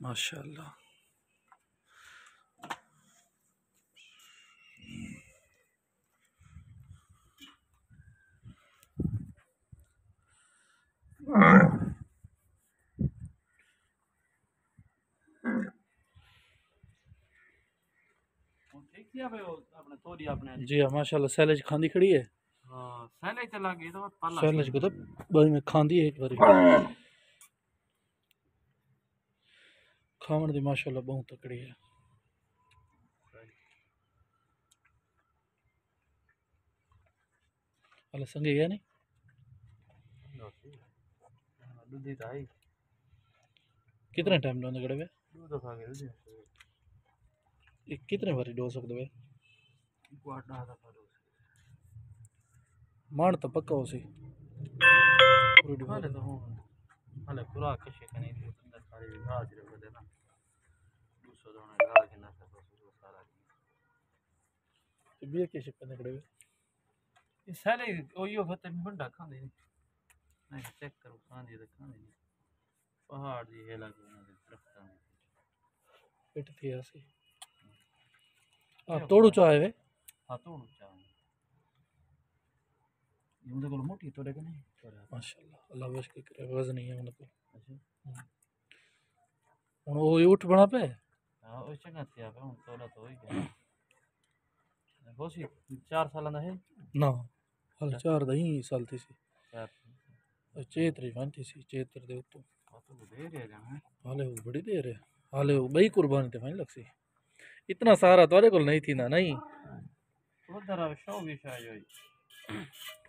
माशाल्लाह। जी हाँ माशाल्लाह, सैलेज खांदी खड़ी है। हाँ सैलेज चला गई तो पाला सैलेज को तो भाई में खांदी है एक बारी खावन दी माशाल्लाह बहुत तकड़ी है। अल संगे गया नहीं दूधी ताई कितने टाइम दोंदे गड़े वे दूध खा के दूधी कितने बारी डो सकते वे गुआड़ा दा करो मान तो पक्का हो सी हाले तो हूं हाले पूरा कशे कने दी अंदर सारी घास रख दे ना दूसरा दोने घास के ना सब सारा बिया के शिपने गड़े वे ये सारे ओयो खते में बंडा खांदे नहीं चेक करो खांदे तो खांदे पहाड़ दी हेला को ना दरख्तां पेट थी ऐसे तोड़ू चाहे वे हां तोड़ू चाहे ये उनके को मोटी तोड़े के नहीं माशाल्लाह अल्लाह बस के करे वजन नहीं है उनको। अच्छा हुन ओ उठ बना पे हां ओ चंगा थी आप हुन तोड़ा तो होई गया होसी 4 साल दा है ना हाल 4 दही साल थी सी 4 चेतरी फंती सी चेतर दे उत्तो तो दे रहे हैं हाले वो बड़ी देर है हाले वो बई कुर्बानी ते फाइन लगसी इतना सारा तोरे कोल नहीं थी ना नहीं उधर शो भी शायद